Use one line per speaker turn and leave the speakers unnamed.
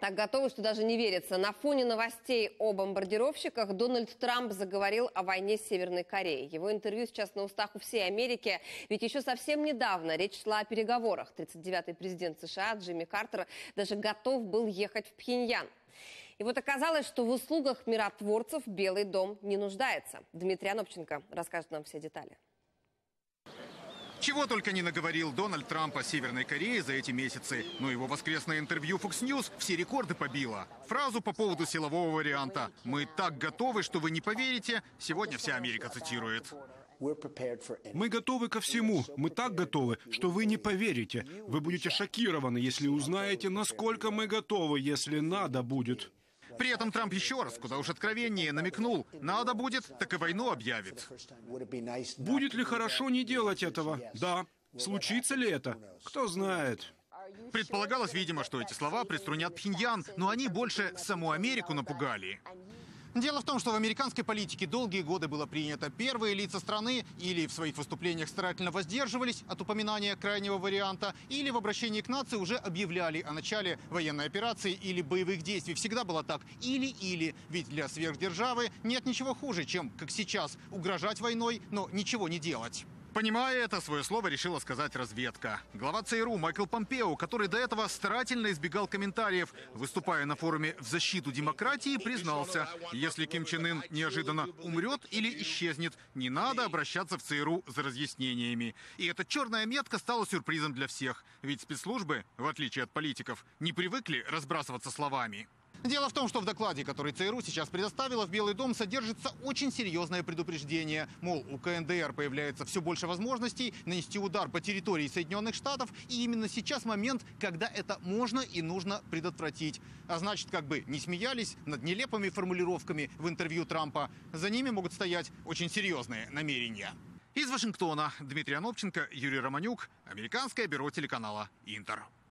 Так готовы, что даже не верится. На фоне новостей о бомбардировщиках Дональд Трамп заговорил о войне с Северной Кореей. Его интервью сейчас на устах у всей Америки. Ведь еще совсем недавно речь шла о переговорах. 39-й президент США Джимми Картер даже готов был ехать в Пхеньян. И вот оказалось, что в услугах миротворцев Белый дом не нуждается. Дмитрий Анопченко расскажет нам все детали.
Чего только не наговорил Дональд Трамп о Северной Корее за эти месяцы. Но его воскресное интервью Fox News все рекорды побило. Фразу по поводу силового варианта «Мы так готовы, что вы не поверите» сегодня вся Америка цитирует.
Мы готовы ко всему. Мы так готовы, что вы не поверите. Вы будете шокированы, если узнаете, насколько мы готовы, если надо будет.
При этом Трамп еще раз, куда уж откровеннее, намекнул: надо будет, так и войну объявит.
Будет ли хорошо не делать этого? Да. Случится ли это? Кто знает.
Предполагалось, видимо, что эти слова приструнят Пхеньян, но они больше саму Америку напугали. Дело в том, что в американской политике долгие годы было принято: первые лица страны или в своих выступлениях старательно воздерживались от упоминания крайнего варианта, или в обращении к нации уже объявляли о начале военной операции или боевых действий. Всегда было так: или-или. Ведь для сверхдержавы нет ничего хуже, чем, как сейчас, угрожать войной, но ничего не делать. Понимая это, свое слово решила сказать разведка. Глава ЦРУ Майкл Помпео, который до этого старательно избегал комментариев, выступая на форуме в защиту демократии, признался: если Ким Чен Ын неожиданно умрет или исчезнет, не надо обращаться в ЦРУ за разъяснениями. И эта черная метка стала сюрпризом для всех. Ведь спецслужбы, в отличие от политиков, не привыкли разбрасываться словами. Дело в том, что в докладе, который ЦРУ сейчас предоставила в Белый дом, содержится очень серьезное предупреждение. Мол, у КНДР появляется все больше возможностей нанести удар по территории Соединенных Штатов, и именно сейчас момент, когда это можно и нужно предотвратить. А значит, как бы не смеялись над нелепыми формулировками в интервью Трампа, за ними могут стоять очень серьезные намерения. Из Вашингтона Дмитрий Анопченко, Юрий Романюк, Американское бюро телеканала «Интер».